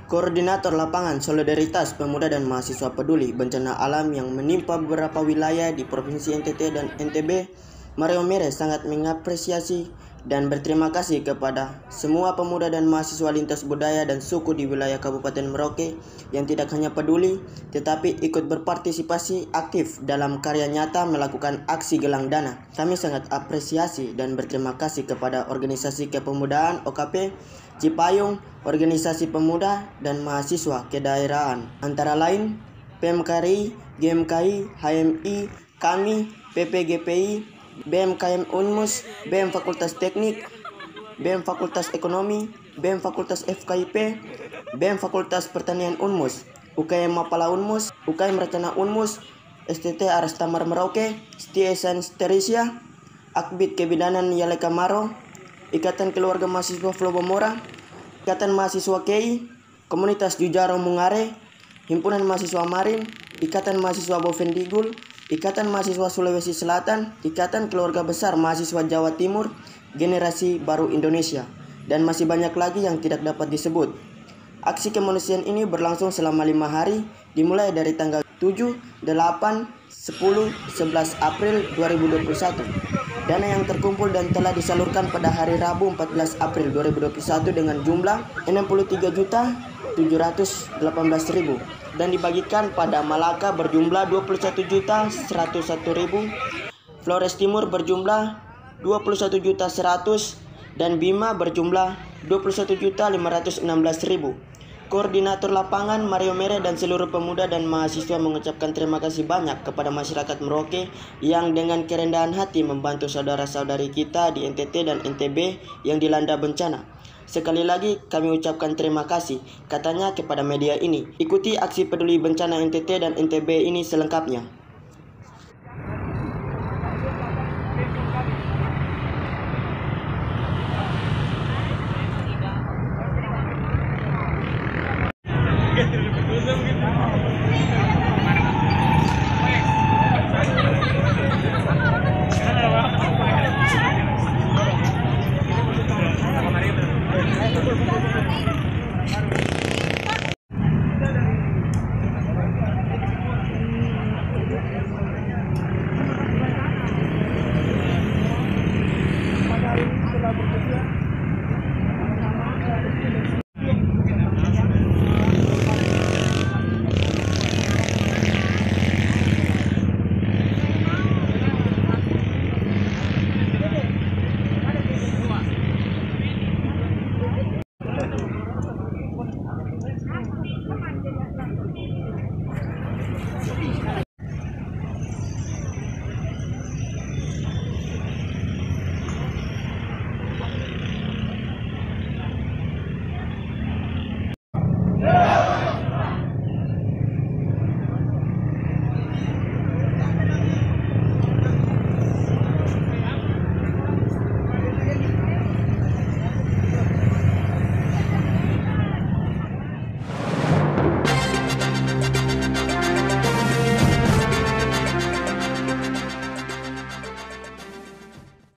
Koordinator Lapangan Solidaritas Pemuda dan Mahasiswa Peduli Bencana Alam yang menimpa beberapa wilayah di Provinsi NTT dan NTB, Mario Mere sangat mengapresiasi dan berterima kasih kepada semua pemuda dan mahasiswa lintas budaya dan suku di wilayah Kabupaten Merauke yang tidak hanya peduli tetapi ikut berpartisipasi aktif dalam karya nyata melakukan aksi gelang dana. Kami sangat apresiasi dan berterima kasih kepada Organisasi Kepemudaan OKP Cipayung, Organisasi Pemuda dan Mahasiswa Kedaerahan, antara lain PMKRI, GMKI, HMI, KAMI, PPGPI, BMKM Unmus, BM Fakultas Teknik, BM Fakultas Ekonomi, BM Fakultas FKIP, BM Fakultas Pertanian Unmus, UKM Mapala Unmus, UKM Rencana Unmus, STT Aras Tamar Merauke, STIESAN Sterisya, Akbid Kebidanan Yaleka Maro, Ikatan Keluarga Mahasiswa Flobomora, Ikatan Mahasiswa KEI, Komunitas Jujaro Mungare, Himpunan Mahasiswa Marin, Ikatan Mahasiswa Bovendigul, Ikatan Mahasiswa Sulawesi Selatan, Ikatan Keluarga Besar Mahasiswa Jawa Timur, Generasi Baru Indonesia, dan masih banyak lagi yang tidak dapat disebut. Aksi kemanusiaan ini berlangsung selama 5 hari, dimulai dari tanggal 7, 8, 10, 11 April 2021. Dana yang terkumpul dan telah disalurkan pada hari Rabu 14 April 2021 dengan jumlah 63.718.000 dan dibagikan pada Malaka berjumlah 21.101.000, Flores Timur berjumlah 21.100.000 dan Bima berjumlah 21.516.000. Koordinator Lapangan Mario Mere dan seluruh pemuda dan mahasiswa mengucapkan terima kasih banyak kepada masyarakat Merauke yang dengan kerendahan hati membantu saudara-saudari kita di NTT dan NTB yang dilanda bencana. Sekali lagi kami ucapkan terima kasih, katanya kepada media ini. Ikuti aksi peduli bencana NTT dan NTB ini selengkapnya.